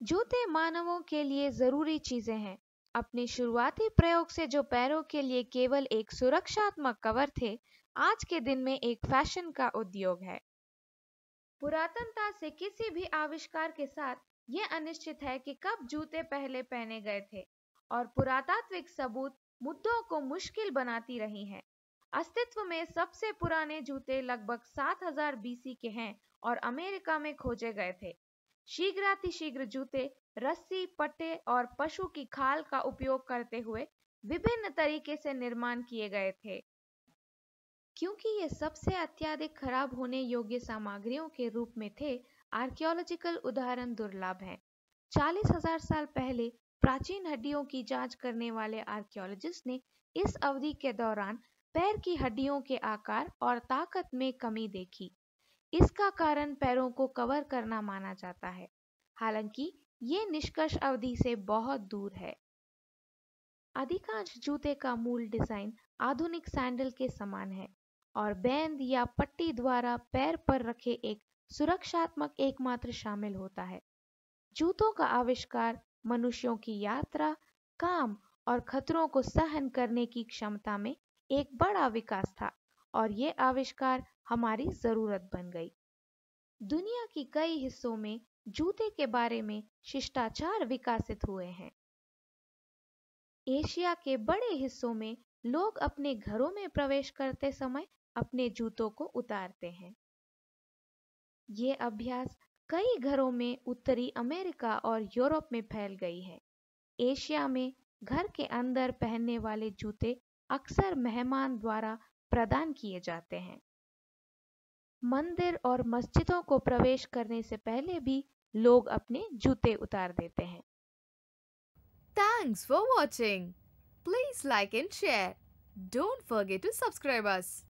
जूते मानवों के लिए जरूरी चीजें हैं। अपने शुरुआती प्रयोग से जो पैरों के लिए केवल एक सुरक्षात्मक कवर थे, आज के दिन में एक फैशन का उद्योग है। पुरातनता से किसी भी आविष्कार के साथ यह अनिश्चित है कि कब जूते पहले पहने गए थे, और पुरातात्विक सबूत मुद्दों को मुश्किल बनाती रही हैं। अस्तित्व में सबसे पुराने जूते लगभग 7000 बीसी के हैं और अमेरिका में खोजे गए थे। शीघ्रातिशीघ्र जूते रस्सी, पट्टे और पशु की खाल का उपयोग करते हुए विभिन्न तरीके से निर्माण किए गए थे। क्योंकि ये सबसे अत्यधिक खराब होने योग्य सामग्रियों के रूप में थे, आर्कियोलॉजिकल उदाहरण दुर्लभ हैं। 40,000 साल पहले प्राचीन हड्डियों की जांच करने वाले आर्कियोलॉजिस्ट ने इस अवधि के दौरान पैर की हड्डियों के आकार और ताकत में कमी देखी। इसका कारण पैरों को कवर करना माना जाता है, हालांकि ये निष्कर्ष अवधि से बहुत दूर है। अधिकांश जूते का मूल डिजाइन आधुनिक सैंडल के समान है और बेंद या पट्टी द्वारा पैर पर रखे एक सुरक्षात्मक एकमात्र शामिल होता है। जूतों का आविष्कार मनुष्यों की यात्रा, काम और खतरों को सहन करने की क्षमता में एक बड़ा विकास था, और ये आविष्कार हमारी जरूरत बन गई। दुनिया की कई हिस्सों में जूते के बारे में शिष्टाचार विकसित हुए हैं। एशिया के बड़े हिस्सों में लोग अपने घरों में प्रवेश करते समय अपने जूतों को उतारते हैं। ये अभ्यास कई घरों में उत्तरी अमेरिका और यूरोप में फैल गई है। एशिया में घर के अंदर पहनने वाले जूते अक्सर मेहमान द्वारा प्रदान किए जाते हैं। मंदिर और मस्जिदों को प्रवेश करने से पहले भी लोग अपने जूते उतार देते हैं। Thanks for watching. Please like and share. Don't forget to subscribe us.